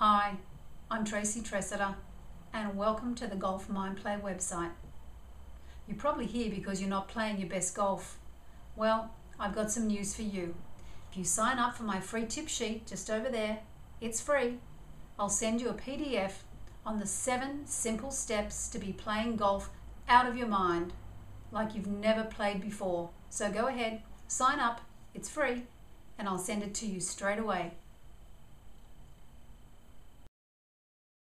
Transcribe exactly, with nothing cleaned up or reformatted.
Hi, I'm Tracy Tressiter and welcome to the Golf Mindplay website. You're probably here because you're not playing your best golf. Well, I've got some news for you. If you sign up for my free tip sheet just over there, it's free. I'll send you a P D F on the seven simple steps to be playing golf out of your mind, like you've never played before. So go ahead, sign up, it's free, and I'll send it to you straight away.